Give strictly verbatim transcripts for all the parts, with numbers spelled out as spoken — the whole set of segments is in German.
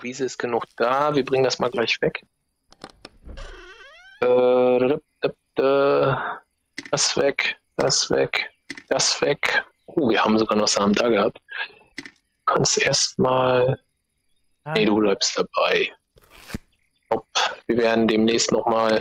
Wiese ist genug da. Wir bringen das mal gleich weg. Äh, das weg, das weg, das weg. Oh, wir haben sogar noch Samen da gehabt. Du kannst erstmal. Nee, du bleibst dabei. Hopp. Wir werden demnächst nochmal.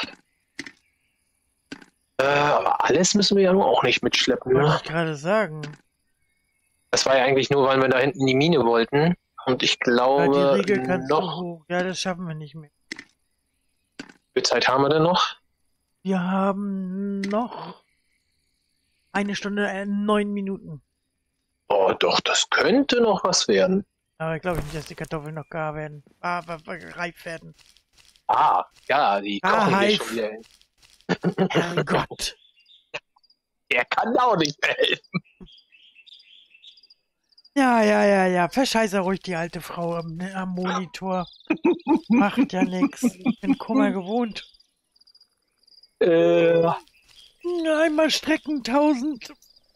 Äh, aber alles müssen wir ja nur auch nicht mitschleppen, ne? Wollte ich gerade sagen. Das war ja eigentlich nur, weil wir da hinten in die Mine wollten. Und ich glaube, Ja, die Riegel kannst noch. du hoch. Ja, das schaffen wir nicht mehr. Wie viel Zeit haben wir denn noch? Wir haben noch eine Stunde, äh, neun Minuten. Oh, doch, das könnte noch was werden. Aber ich glaube nicht, dass die Kartoffeln noch gar werden. Ah, reif werden. Ah, ja, die Ah, kochen hier Hive. schon wieder hin. Herrgott. Der kann auch nicht mehr helfen. Ja, ja, ja, ja. Verscheiße ruhig die alte Frau am, am Monitor. Macht ja nichts. Ich bin Kummer gewohnt. Äh, Einmal strecken, tausend.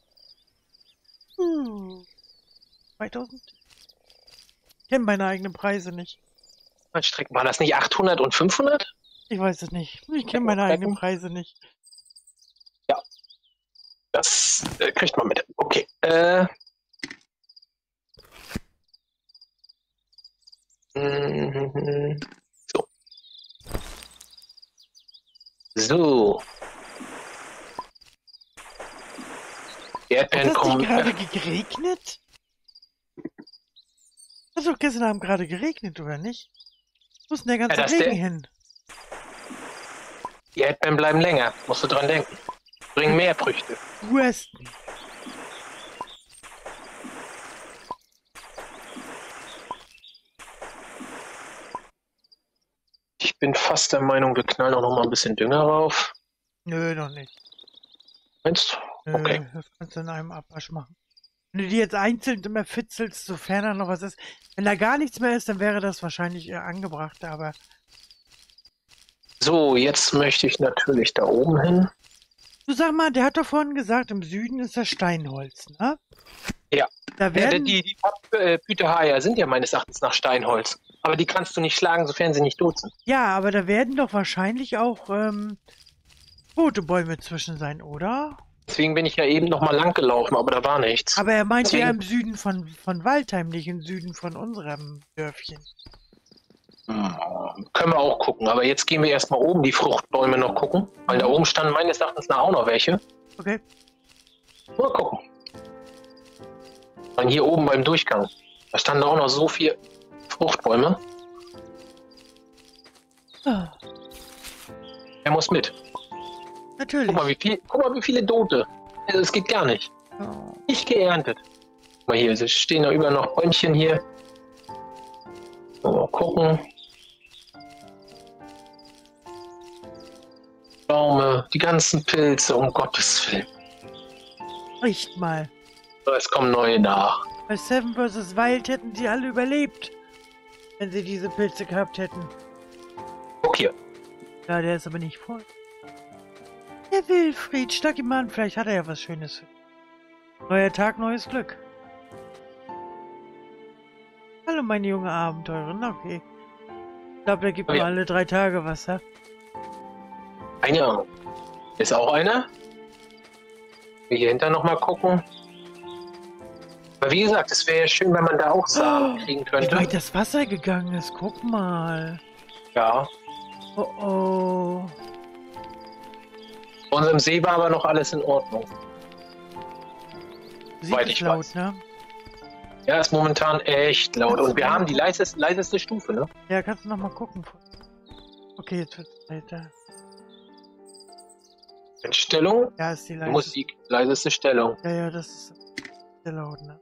Hm. zweitausend? Ich kenne meine eigenen Preise nicht. was strecken war das nicht achthundert und fünfhundert? Ich weiß es nicht. Ich kenne meine eigenen Preise nicht. Das äh, kriegt man mit. Okay. Äh. Mhm. So. So. Die Erdbeeren Hat das kommen. nicht gerade geregnet? Das hat doch gestern Abend gerade geregnet, oder nicht? Wo ist denn der ganze Ja, das Regen der- hin? Die Erdbeeren bleiben länger. Musst du dran denken. Bringen mehr Früchte. Westen. Ich bin fast der Meinung, wir knallen auch noch mal ein bisschen Dünger rauf. Nö, noch nicht. Meinst du? Nö, Okay. das kannst du in einem Abwasch machen. Wenn du die jetzt einzeln immer fitzelst, sofern da noch was ist. Wenn da gar nichts mehr ist, dann wäre das wahrscheinlich eher angebracht, aber So, jetzt möchte ich natürlich da oben hin. du sag mal, der hat doch vorhin gesagt, im Süden ist das Steinholz, ne? Ja. Da Ja, werden, die die äh, Pütehaier sind ja meines Erachtens nach Steinholz. Aber die kannst du nicht schlagen, sofern sie nicht tot sind. ja, aber da werden doch wahrscheinlich auch ähm, tote Bäume zwischen sein, oder? Deswegen bin ich ja eben noch mal lang gelaufen, aber da war nichts. Aber er meinte ja Deswegen- im Süden von, von Waldheim, nicht im Süden von unserem Dörfchen. Hm, können wir auch gucken, aber jetzt gehen wir erstmal oben die Fruchtbäume noch gucken, weil da oben standen meines Erachtens nach auch noch welche. Okay. Mal gucken. Und hier oben beim Durchgang, da standen auch noch so viele Fruchtbäume. Ah, Er muss mit. natürlich. Guck mal, wie viel, guck mal, wie viele Dote. Also, das geht gar nicht. Oh. Nicht geerntet. Guck mal hier, es stehen da über noch Bäumchen hier. Mal gucken. Baume, die ganzen Pilze, um Gottes Willen. Riecht mal. Es kommen neue nach. Bei Seven versus. Wild hätten sie alle überlebt, wenn sie diese Pilze gehabt hätten. Guck hier. Ja, der ist aber nicht voll. Der Wilfried, schlag ihn mal an, vielleicht hat er ja was Schönes. Neuer Tag, neues Glück. Hallo, meine junge Abenteurerin, okay. Ich glaube, der gibt Oh mir ja. alle drei Tage Wasser. Einer. Ist auch einer. Wir hier hinter noch mal gucken. Aber wie gesagt, es wäre ja schön, wenn man da auch Samen kriegen Wie könnte. weit das Wasser gegangen ist, guck mal. Ja. Oh oh. Bei unserem See war aber noch alles in Ordnung. Sieht Soweit es ich laut, weiß. ne? Ja, ist momentan echt laut. Und wir haben die leiseste, leiseste Stufe, ne? Ja, kannst du noch mal gucken. Okay, jetzt wird's weiter. Einstellung, Ja, ist die leise. Musik, leiseste Stellung. Ja, ja, das ist sehr laut, ne?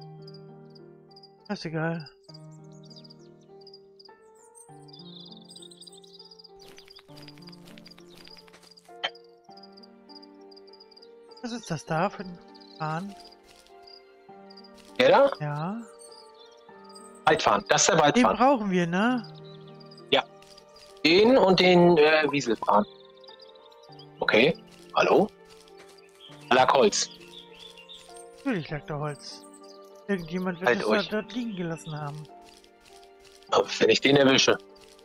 Ist egal. Was ist das da für ein Fahren? Der da? Ja. Waldfahren. Das ist der Den Waldfahren. brauchen wir, ne? Den und den äh, Wieselfahren. Okay. Hallo? Da lag Holz. Natürlich lag da Holz. Irgendjemand wird Halt es euch. dort liegen gelassen haben. Wenn ich den erwische.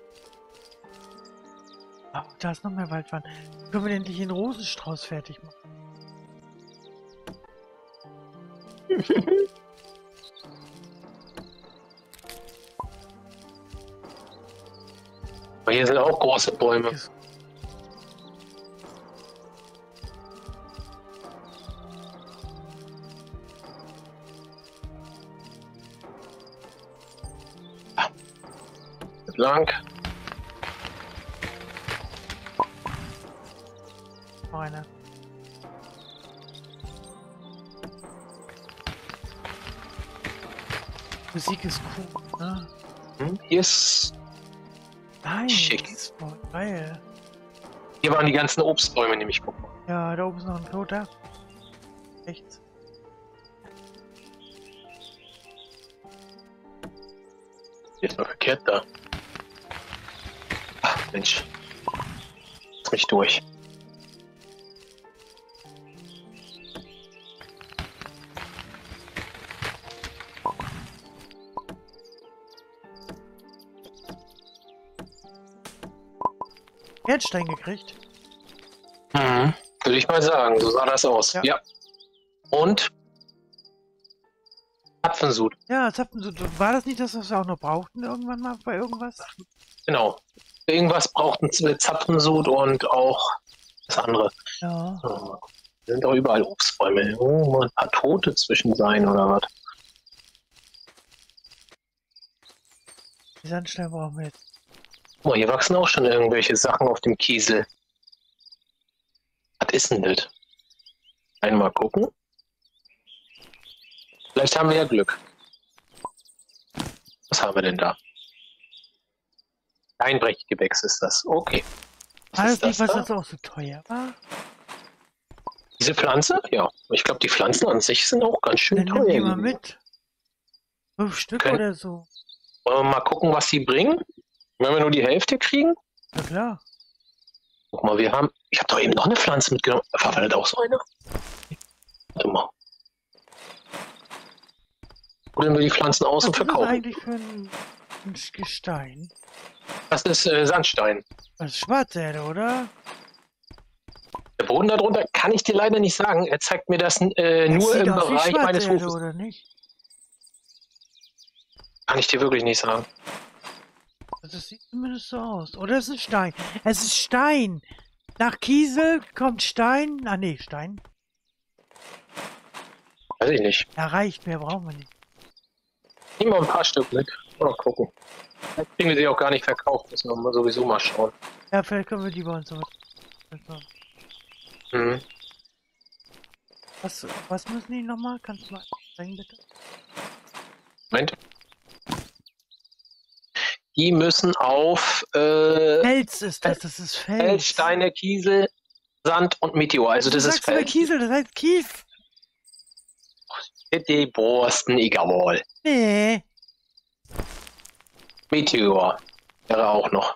Oh, da ist noch mehr Waldwand. Können wir endlich den Rosenstrauß fertig machen? Aber hier sind auch große Bäume. Ist Lang. noch einer. Musik ist cool, ne? Hm, hier ist. Nein, Schick. das ist voll geil. Hier waren die ganzen Obstbäume, nämlich guck mal. Ja, da oben ist noch ein toter. Rechts. Hier ist noch verkehrt da. Ach, Mensch. Lass mich durch. Erdstein gekriegt. Mhm. Würde ich mal sagen, so sah das aus. Ja. Ja. Und? Apfensud. Ja, Zapfen, war das nicht das, was wir auch noch brauchten irgendwann mal bei irgendwas? Genau. Irgendwas braucht ein Zapfensud und auch das andere. Ja. Oh, da sind auch überall Obstbäume. Oh, mal ein paar Tote zwischen sein oder was? Die Sandsteine brauchen wir jetzt. Oh, hier wachsen auch schon irgendwelche Sachen auf dem Kiesel. Was ist denn das? Einmal gucken. Vielleicht haben wir ja Glück. Was haben wir denn da? Einbrechgewächs ist das. Okay. Was War ist das nicht, das was da? das auch so teuer war? Diese Pflanze? Ja. Ich glaube, die Pflanzen an sich sind auch ganz schön Dann teuer. nimm die mal gewesen. mit. Fünf Stück Okay. oder so. Wollen wir mal gucken, was die bringen? Wenn wir nur die Hälfte kriegen? Na klar. Guck mal, wir haben. Ich habe doch eben noch eine Pflanze mitgenommen. War das auch so eine? Warte mal. Holen wir die Pflanzen aus Was und ist das verkaufen. eigentlich für ein, ein Gestein? Das ist äh, Sandstein. Das ist Schwarzerde, oder? Der Boden darunter kann ich dir leider nicht sagen. Er zeigt mir das äh, Das nur sieht im aus wie Bereich meines Schwarzerde, Hofes. oder nicht? Kann ich dir wirklich nicht sagen. Das sieht zumindest so aus. Oder ist es Stein? Es ist Stein. Nach Kiesel kommt Stein. Ah, nee, Stein. Weiß ich nicht. Ja, reicht. Mehr brauchen wir nicht. Nehmen wir ein paar Stück mit. Mal gucken. Vielleicht kriegen wir sie auch gar nicht verkauft. Müssen wir mal sowieso mal schauen. Ja, vielleicht können wir die bei uns so mit. Mhm. Was, was müssen die nochmal? Kannst du mal zeigen, bitte? Moment. Die müssen auf äh, Fels ist das. Das ist Fels. Fels, Steine, Kiesel, Sand und Meteor. Also das Du ist sagst immer Fels. Kiesel, das heißt Kies. Die Borsten, egal. Nee. Meteor wäre auch noch.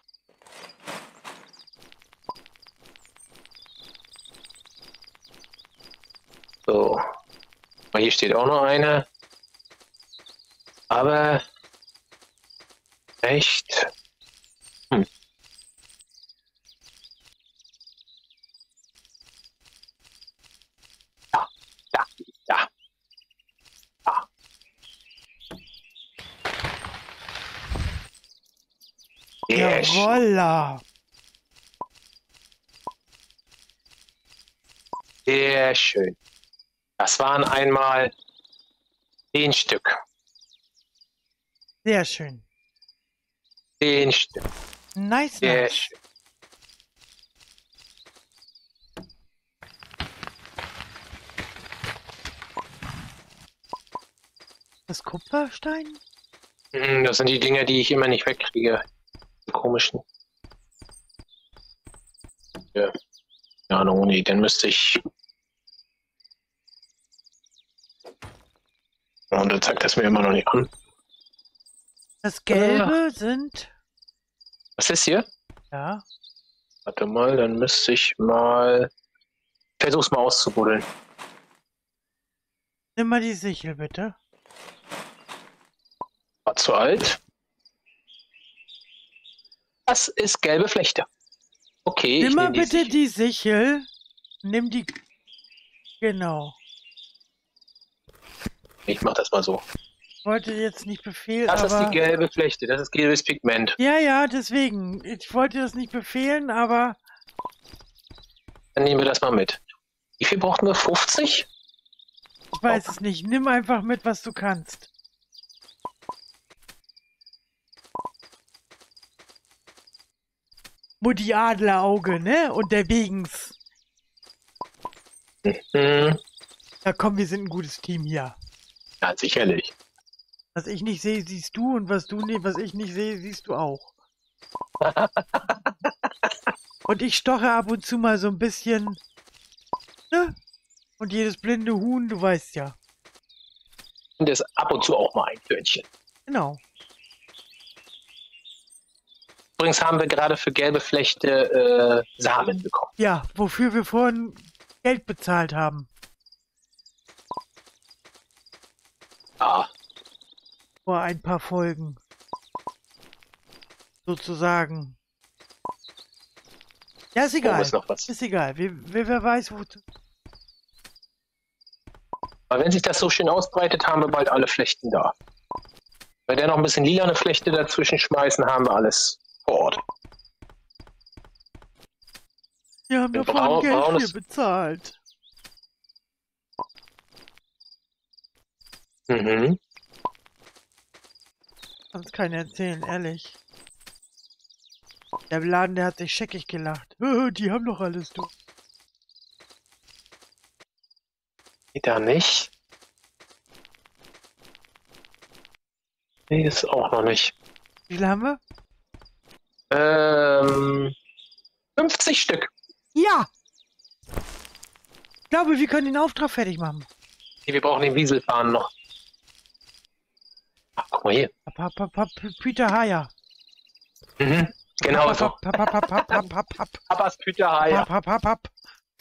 So. Hier steht auch noch eine. Aber echt. Hm. Ja, ja, ja. Ja. Sehr schön. Jawolla. Sehr schön. Das waren einmal zehn Stück. Sehr schön. Zehn Stück. Nice, Sehr nice. schön. Das Kupferstein? Hm, Das sind die Dinger, die ich immer nicht wegkriege. Die komischen. Ja. Ja, no, nee, dann müsste ich. Und dann zeigt das mir immer noch nicht an. Das Gelbe sind. Was ist hier? Ja. Warte mal, dann müsste ich mal. Ich versuch's mal auszubuddeln. Nimm mal die Sichel, bitte. War zu alt. Das ist gelbe Flechte. Okay, Nimm ich mal nehme die bitte Sichel. die Sichel. Nimm die. Genau. Ich mach das mal so. Ich wollte jetzt nicht befehlen, Das ist aber. die gelbe Flechte, das ist gelbes Pigment. Ja, ja, deswegen. Ich wollte das nicht befehlen, aber. Dann nehmen wir das mal mit. Wie viel brauchten wir? fünfzig? Ich weiß es nicht. Nimm einfach mit, was du kannst. Mutti Adlerauge, ne? Unterwegs. Mhm. Ja, komm, wir sind ein gutes Team hier. Ja, sicherlich. Was ich nicht sehe, siehst du, und was du nicht, was ich nicht sehe, siehst du auch. Und ich stoche ab und zu mal so ein bisschen, ne? Und jedes blinde Huhn, du weißt ja. Und das ab und zu auch mal ein Körnchen. Genau. Übrigens haben wir gerade für gelbe Flechte äh, Samen bekommen. Ja, wofür wir vorhin Geld bezahlt haben. Ah, Vor ein paar Folgen. Sozusagen. Ja, ist egal. oh, ist noch was. Ist egal. Wer, wer, wer weiß, wozu. Aber wenn sich das so schön ausbreitet, haben wir bald alle Flechten da. Wenn wir noch ein bisschen lilane Flechte dazwischen schmeißen, haben wir alles vor Ort. Wir haben Wir davon brauchen- Geld brauchen für es- bezahlt. Mhm. Kann's keiner erzählen, ehrlich. Der Laden, der hat sich scheckig gelacht. Die haben doch alles, du. Geht da nicht? Nee, ist auch noch nicht. Wie viel haben wir? Ähm, fünfzig Stück. Ja! Ich glaube, wir können den Auftrag fertig machen. Nee, wir brauchen den Wieselfahren noch. Ach, guck mal hier. Hap, hap, hap, Peter Haier. Mhm. Genau so. Hap, hap, hap, hap, hap, hap, hap, hap, Papas Püterhai. hap, hap, hap, hap.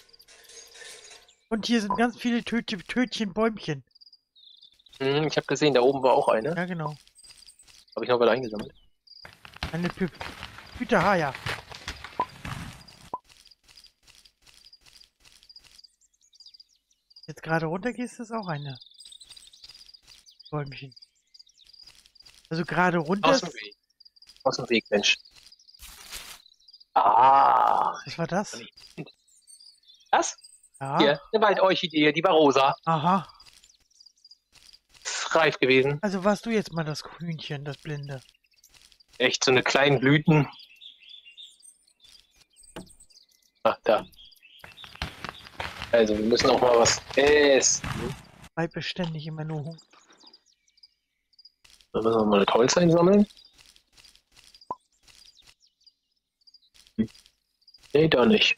Und hier sind ganz viele Töt Tötchen, Bäumchen. Mhm, ich habe gesehen, da oben war auch eine. Ja, genau. Habe ich noch wieder eingesammelt. Eine Pü Peter Haier. Jetzt gerade runter gehst, ist auch eine. Bäumchen. Also gerade runter. Aus dem Weg. Aus dem Weg, Mensch. Ah. Was war das? Was? Ja. Hier, eine Waldorchidee, die war rosa. Aha. Ist reif gewesen. Also warst du jetzt mal das Hühnchen, das Blinde. Echt so eine kleinen Blüten. Ah, da. Also, wir müssen auch mal was essen. Bleib beständig immer nur Hunger. Dann müssen wir mal das Holz einsammeln. Hm. Nee, da nicht.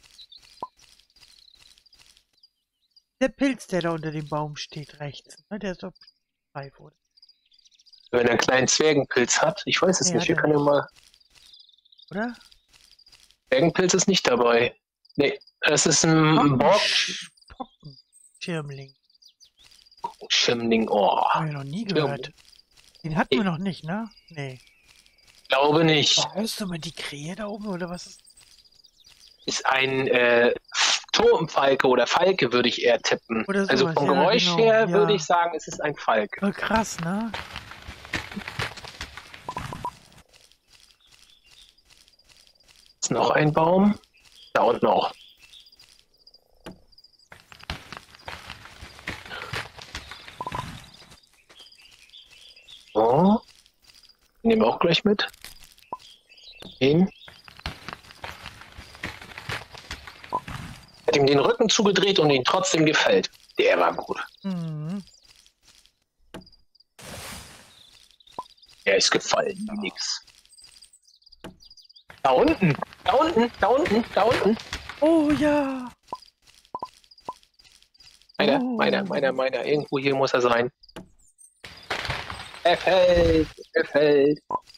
Der Pilz, der da unter dem Baum steht, rechts. Ne? Der ist doch reif, oder? Wenn er einen kleinen Zwergenpilz hat, ich weiß es Nee, nicht, hat wir er können ja mal. Oder? Zwergenpilz ist nicht dabei. Nee, es ist ein Bock. Schirmling. Schimmling, oh. Haben wir noch nie gehört. Den hatten wir noch nicht, ne? Nee. Glaube nicht. Oh, hörst du mal die Krähe da oben, oder was ist? Ist ein äh, Turmfalke oder Falke, würde ich eher tippen. Oder also sowas, vom ja, Geräusch genau, her ja. würde ich sagen, es ist ein Falke. Voll krass, ne? Ist noch ein Baum. Da unten auch. So. Nehmen wir auch gleich mit. Hin. Hat ihm den Rücken zugedreht und ihn trotzdem gefällt. Der war gut. Mhm. Er ist gefallen, wie nix. Da unten, da unten, da unten, da unten. Oh ja. Meiner, Oh. meiner, meiner, meiner. Irgendwo hier muss er sein. Er fällt, er fällt.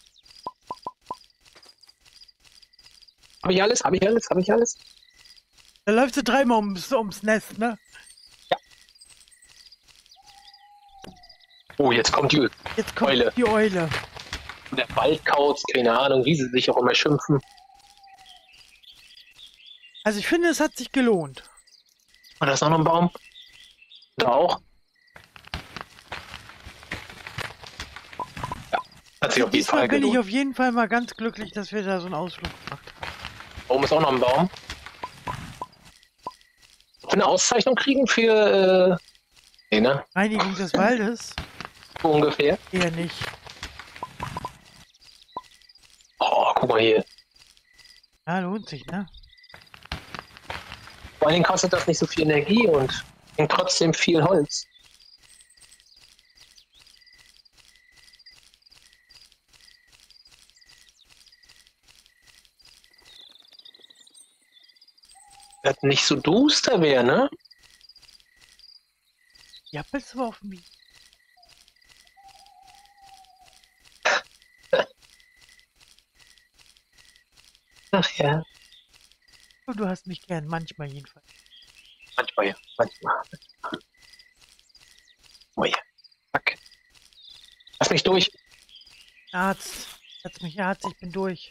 Habe ich alles? Habe ich alles? Habe ich alles? Da läufst du dreimal ums, ums Nest, ne? Oh, jetzt kommt die Jetzt kommt Eule. die Eule. der Waldkauz, keine Ahnung, wie sie sich auch immer schimpfen. Also ich finde, es hat sich gelohnt. Und da ist noch ein Baum. Da auch. Ja, hat sich auf jeden Diesmal Fall bin ich gelohnt. auf jeden Fall mal ganz glücklich, dass wir da so einen Ausflug gemacht haben. Oben ist auch noch ein Baum. Für eine Auszeichnung kriegen für, äh, nee, ne? Reinigung des Waldes? So ungefähr. Eher nicht. Oh, guck mal hier. Ja, lohnt sich, ne? Vor allen Dingen kostet das nicht so viel Energie und bringt trotzdem viel Holz. Das nicht so duster wäre, ne? Ja, bist du auf mich. Ach ja. Und du hast mich gern, manchmal jedenfalls. Manchmal, ja. Manchmal. Oh ja. Fuck. Lass mich durch. Arzt. Setz mich, Arzt, ich bin durch.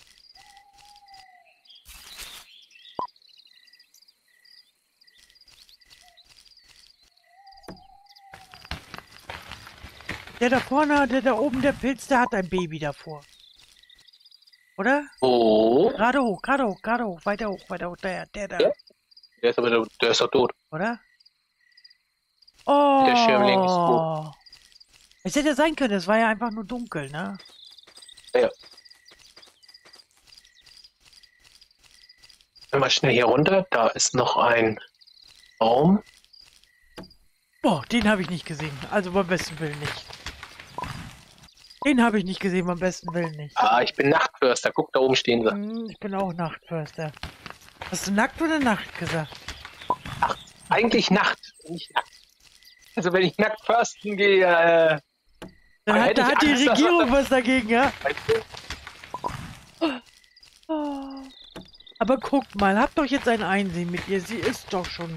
Der da vorne, der da oben, der Pilz, der hat ein Baby davor. Oder? Oh. Gerade hoch, gerade hoch, gerade hoch, weiter hoch, weiter hoch, der, der da. Ja. Der ist aber der ist doch tot. Oder? Oh! Der Schirmling ist tot. Es hätte ja sein können, es war ja einfach nur dunkel, ne? Ja. Gehen wir mal schnell hier runter. Da ist noch ein Baum. Boah, den habe ich nicht gesehen. Also beim besten Willen nicht. Den habe ich nicht gesehen, beim besten Willen nicht. Ah, ich bin Nachtförster. Guck, da oben stehen sie. Hm, ich bin auch Nachtförster. Hast du nackt oder Nacht gesagt? Ach, eigentlich Nacht, nicht nackt. Also wenn ich nackt försten gehe, äh, Dann hat, hätte da ich hat die Angst, dass Regierung das- was dagegen, ja? weißt du, Oh. Aber guck mal, habt doch jetzt ein Einsehen mit ihr. Sie ist doch schon...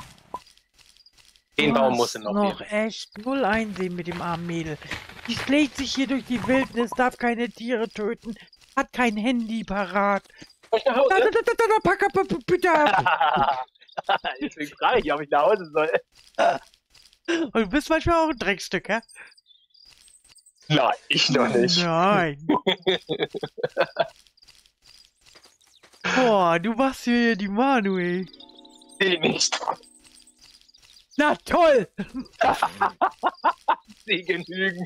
den Du Baum hast muss sie noch noch geben. echt null Einsehen mit dem armen Mädel. Die schlägt sich hier durch die Wildnis, darf keine Tiere töten, hat kein Handy parat. Soll ich nach Da, da, Hause? da, da, da, pack ab, ab, bitte ab. Deswegen frage ich, ob ich nach Hause soll. Und du bist manchmal auch ein Dreckstück, hä? Nein, ich noch nicht. Nein. Boah, du machst hier die Manuel. Sie nicht. Na toll. Sie genügen.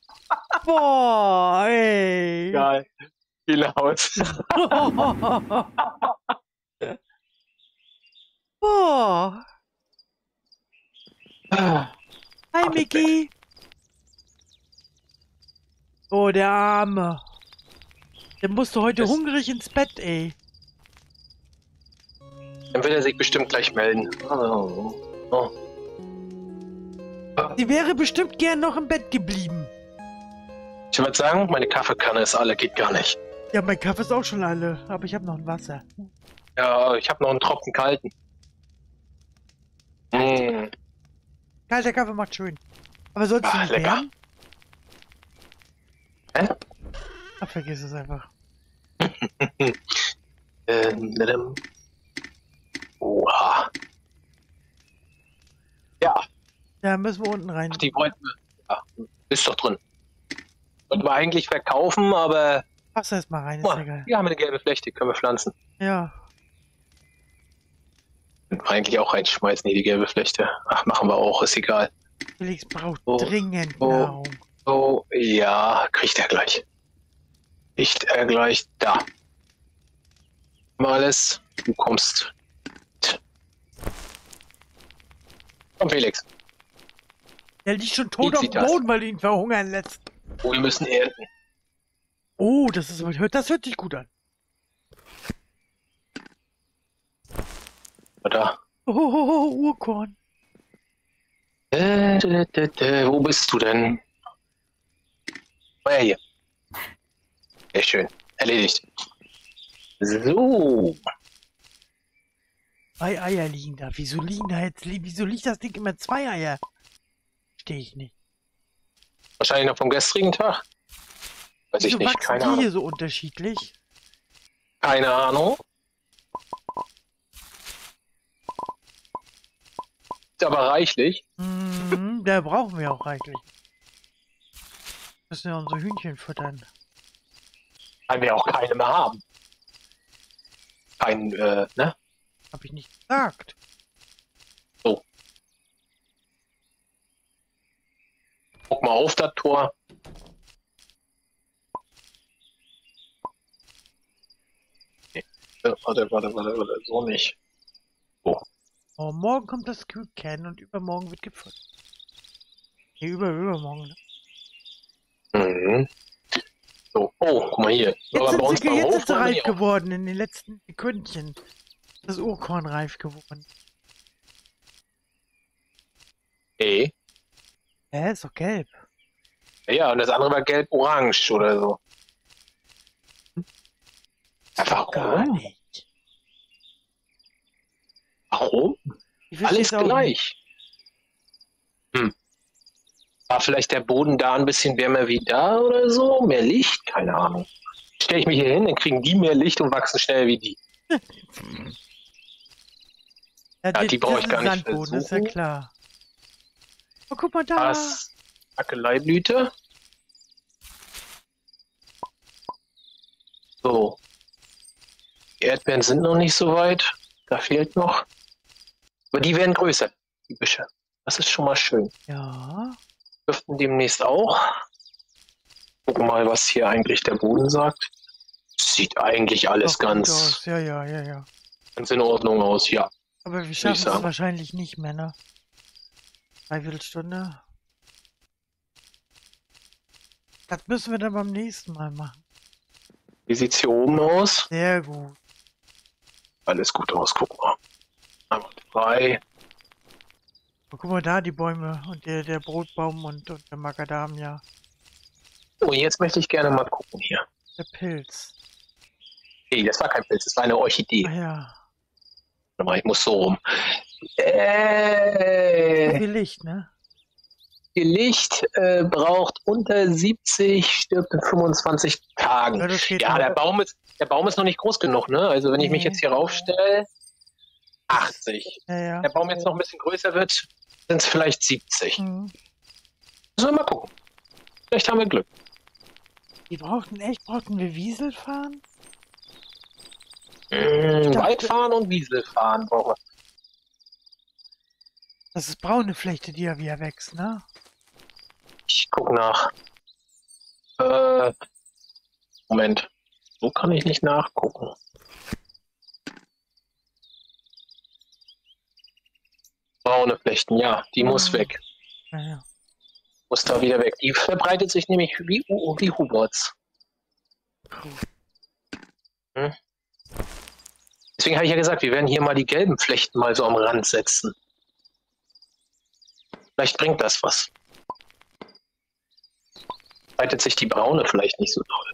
Boah, ey. Egal. Geh nach Hause. Boah. Hi, Ab ins Micky. Oh, der Arme. Der musste heute Das- hungrig ins Bett, ey. Dann wird er sich bestimmt gleich melden. Oh. Oh. Sie wäre bestimmt gern noch im Bett geblieben. Ich würde sagen, meine Kaffeekanne ist alle, geht gar nicht. Ja, mein Kaffee ist auch schon alle, aber ich habe noch ein Wasser. Ja, ich habe noch einen Tropfen kalten. Mmh. Kalter Kaffee macht schön. Aber sollst du Ah, nicht lecker. wärmen? Hä? Ach, vergiss es einfach. Ähm, dadam. Oha. Ja, Da müssen wir unten rein. ach, die wollten wir. Ja, ist doch drin. Wollten wir eigentlich verkaufen, aber Pass erst mal rein, ist guck ja mal, geil. hier haben wir eine gelbe Flechte, können wir pflanzen. Ja. Können wir eigentlich auch reinschmeißen, hier die gelbe Flechte. Ach, machen wir auch, ist egal. Felix braucht Oh, dringend oh. Nahrung. So, ja, kriegt er gleich. Kriegt er gleich da. Mal alles, du kommst. Komm, Felix. Der liegt schon tot auf dem Felicitas. Boden, weil du ihn verhungern lässt. Oh, wir müssen ernten. Oh, das ist das hört sich gut an. Da. Oh, oh, oh, Urkorn. Äh, dä, dä, dä, wo bist du denn? Oh ja, hier. Sehr schön. Erledigt. So. Zwei Eier liegen da. Wieso liegen da jetzt? Wieso liegt das Ding immer zwei Eier? Verstehe ich nicht. Wahrscheinlich noch vom gestrigen Tag. Weiß ich Wieso nicht, wachsen keine die Ahnung. hier so unterschiedlich? Keine Ahnung. Ist aber reichlich. Mhm, da brauchen wir auch reichlich. Müssen ja unsere Hühnchen füttern. Weil wir auch keine mehr haben. Kein, äh, ne? Hab ich nicht gesagt. So. Guck mal auf das Tor. Nee. Äh, Warte, warte, warte, warte, so nicht. So. Oh, morgen kommt das Crew Can und übermorgen wird gefüttert. Nee, über, übermorgen. Ne? Mhm. So. Oh, guck mal hier. Jetzt Aber sind bei uns sie, beim jetzt Hof sind sie wollen wir reif die auch. geworden in den letzten Sekündchen. Das Urkorn reif geworden. Nee. Hä, ist doch gelb. Ja, und das andere war gelb-orange oder so. Einfach Gar warum? nicht. Warum? Ich versteh's Alles auch nicht. gleich. Hm. War vielleicht der Boden da ein bisschen wärmer wie da oder so? Mehr Licht? Keine Ahnung. Stelle ich mich hier hin, dann kriegen die mehr Licht und wachsen schneller wie die. Ja, Ja, die, die brauche das ich ist gar nicht Sandboden, ist ja versuchen. klar. Oh, guck mal da. Was? Hackeleibblüte. So. Die Erdbeeren sind noch nicht so weit. Da fehlt noch. Aber die werden größer, die Büsche. Das ist schon mal schön. Ja. Dürften demnächst auch. Gucken mal, was hier eigentlich der Boden sagt. Sieht eigentlich alles Doch gut ganz, aus. Ja, ja, ja, ja. ganz in Ordnung aus, ja. Aber wir ich schaffen es sagen. wahrscheinlich nicht mehr, ne? Dreiviertelstunde. Das müssen wir dann beim nächsten Mal machen. Wie sieht's hier oben aus? Sehr gut. Alles gut aus, guck mal. Einmal frei. Oh, guck mal da, die Bäume und der, der Brotbaum und, und der Macadamia. Oh, jetzt möchte ich gerne mal gucken hier. Der Pilz. Nee, das war kein Pilz, das war eine Orchidee. Ah ja. Warte mal, ich muss so rum. Äh, Viel Licht, ne? Ihr Licht äh, braucht unter siebzig, stirbt in fünfundzwanzig Tagen. Ja, das geht Ja, noch. der Baum ist, der Baum ist noch nicht groß genug, ne? Also wenn ich mich Nee. jetzt hier raufstelle, achtzig. Ja, ja. Wenn der Baum jetzt noch ein bisschen größer wird, sind es vielleicht siebzig. Mhm. Müssen wir mal gucken. Vielleicht haben wir Glück. Die brauchten echt, brauchten wir Wiesel fahren? Mmh, dachte- Waldfahren und Wieselfahren brauchen wir. Das ist braune Flechte, die ja wieder wächst, ne? Ich guck nach. Äh, Moment. So kann ich nicht nachgucken. Braune Flechten, ja, die muss Mhm. weg. Ja, ja. Muss da wieder weg. Die verbreitet sich nämlich wie, wie Huberts. Hm? Deswegen habe ich ja gesagt, wir werden hier mal die gelben Flechten mal so am Rand setzen. Vielleicht bringt das was. Verbreitet sich die braune vielleicht nicht so toll.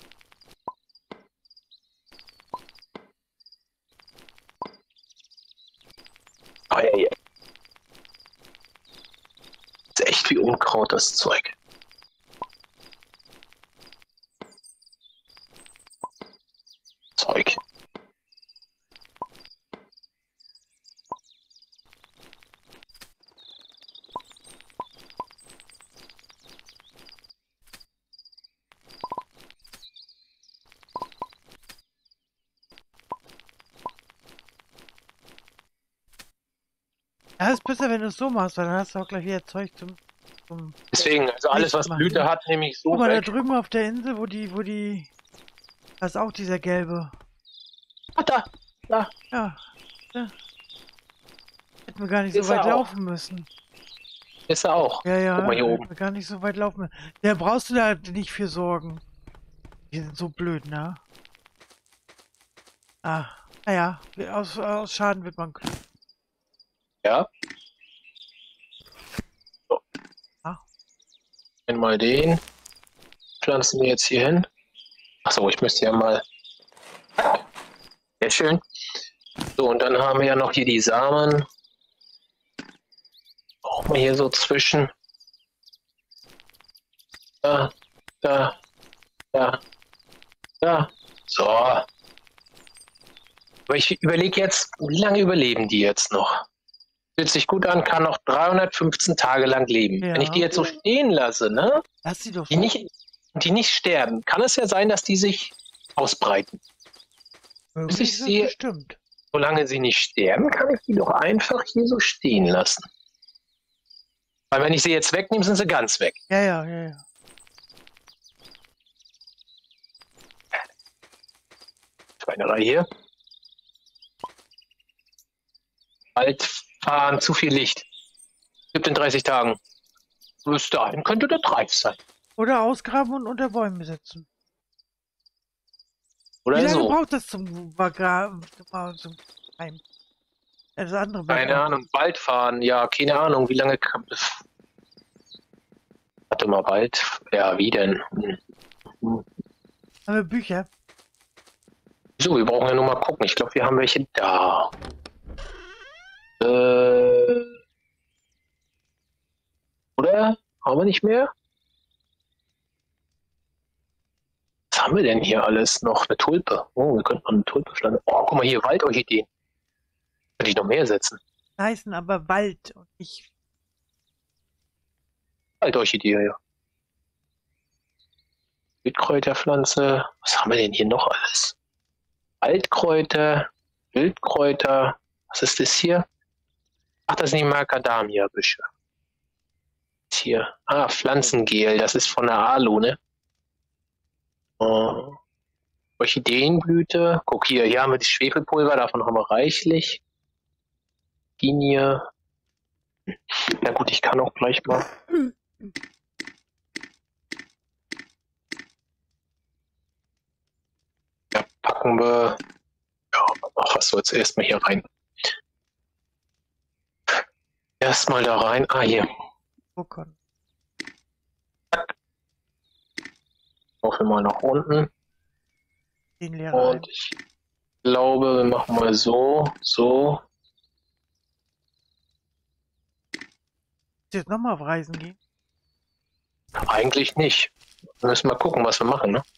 Oh, ja, ja. Ist echt wie Unkraut, das Zeug. Zeug. Ja, ist besser, wenn du es so machst, weil dann hast du auch gleich wieder Zeug zum... zum Deswegen, also alles, was Licht Blüte machen. hat, nehme ich so Guck mal, da weg. drüben auf der Insel, wo die, wo die... Da ist auch dieser gelbe. Ah, da, da. Ja. ja. Hätten wir gar nicht Ist so er weit auch. laufen müssen. Ist er auch. Ja, ja. Guck mal hier hätten oben. wir gar nicht so weit laufen müssen. Da brauchst du da nicht für sorgen. Die sind so blöd, ne? Ah, naja. Aus, aus Schaden wird man klug. Ja. So. Ah. Einmal den. Pflanzen wir jetzt hier hin. Achso, ich müsste ja mal. Sehr schön. So, und dann haben wir ja noch hier die Samen. Auch mal hier so zwischen. Da, da, da. Aber ich überlege jetzt, wie lange überleben die jetzt noch? Fühlt sich gut an, kann noch dreihundertfünfzehn Tage lang leben. Ja. Wenn ich die jetzt so stehen lasse, ne? Lass sie doch Die nicht, die nicht sterben, kann es ja sein, dass die sich ausbreiten. Möglich ich ist es sehe- bestimmt. Solange sie nicht sterben, kann ich die doch einfach hier so stehen lassen. Weil wenn ich sie jetzt wegnehme, sind sie ganz weg. Ja, ja, ja, ja. Schweinerei hier. Bald fahren zu viel Licht. Gibt in dreißig Tagen. Bis dahin könnte der reif sein. Oder ausgraben und unter Bäumen setzen. Oder Wie lange so. braucht das zum Wagra- zum Heim? Das andere Keine Bergwerk. Ahnung. Bald fahren. Ja, keine Ahnung. Wie lange kann das? Warte mal, bald. Ja, wie denn? Hm. Haben wir Bücher? So, wir brauchen ja nur mal gucken. Ich glaube, wir haben welche da. Äh. Oder? Haben wir nicht mehr? Was haben wir denn hier alles noch? Eine Tulpe. Oh, wir könnten mal eine Tulpe schlagen. Oh, guck mal hier, Waldorchideen. Könnte ich noch mehr setzen. Heißen aber Wald und nicht. Waldorchidee, ja. Wildkräuterpflanze. Was haben wir denn hier noch alles? Waldkräuter, Wildkräuter. Was ist das hier? Ach, das sind die Macadamia-Büsche. Hier. Ah, Pflanzengel. Das ist von der Alu, ne? Oh. Orchideenblüte. Guck hier, hier haben wir das Schwefelpulver. Davon haben wir reichlich. Linie. Na gut, ich kann auch gleich mal. Ja, packen wir. Ja, ach, was soll's erstmal hier rein? Erstmal da rein. Ah, hier. Gucken. Laufen wir mal nach unten. Den Lehrer. Und ich glaube, wir machen mal so, so. Jetzt nochmal auf Reisen gehen? Eigentlich nicht. Wir müssen mal gucken, was wir machen, ne?